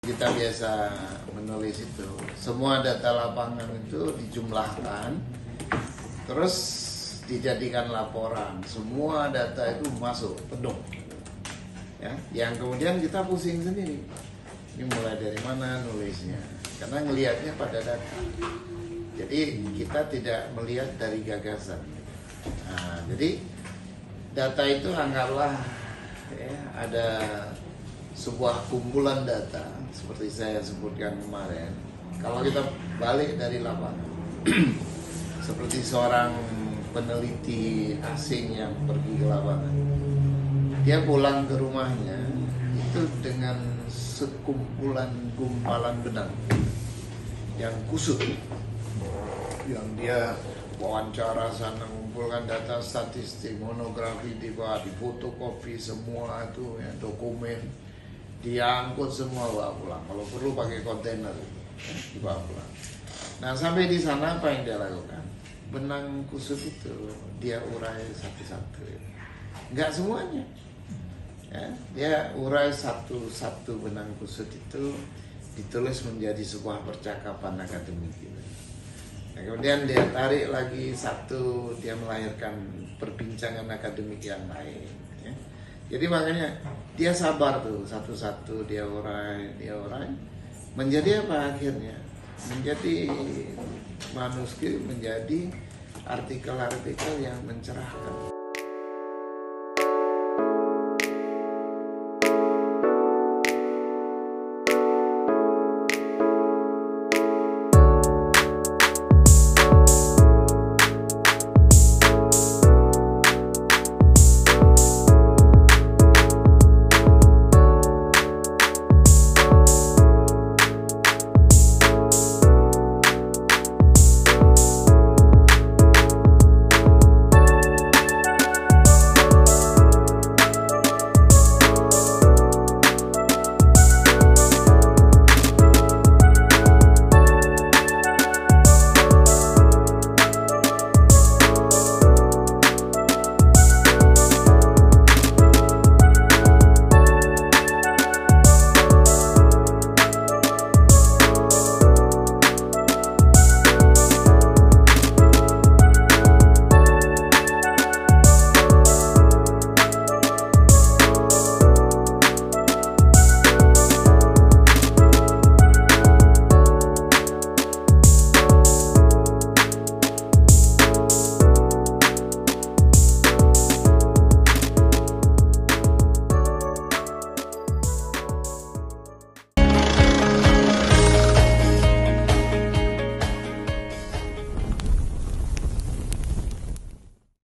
Kita biasa menulis itu, semua data lapangan itu dijumlahkan, terus dijadikan laporan. Semua data itu masuk penuh, ya. Yang kemudian kita pusing sendiri. Ini mulai dari mana nulisnya? Karena ngelihatnya pada data. Jadi kita tidak melihat dari gagasan. Nah, jadi data itu anggaplah ya, ada sebuah kumpulan data seperti saya sebutkan kemarin. Kalau kita balik dari lapangan, seperti seorang peneliti asing yang pergi ke lapangan, dia pulang ke rumahnya itu dengan sekumpulan gumpalan benang yang kusut, yang dia wawancara sana, mengumpulkan data statistik, monografi, difotokopi semua itu ya, dokumen diangkut semua bawa pulang. Kalau perlu pakai kontainer dibawa pulang. Nah sampai di sana apa yang dia lakukan? Benang kusut itu dia urai satu-satu, nggak semuanya. Ya, dia urai satu-satu benang kusut itu ditulis menjadi sebuah percakapan akademik gitu. Nah, kemudian dia tarik lagi satu, dia melahirkan perbincangan akademik yang lain. Ya. Jadi makanya dia sabar tuh, satu-satu dia urai, menjadi apa akhirnya? Menjadi manuskrip, menjadi artikel-artikel yang mencerahkan.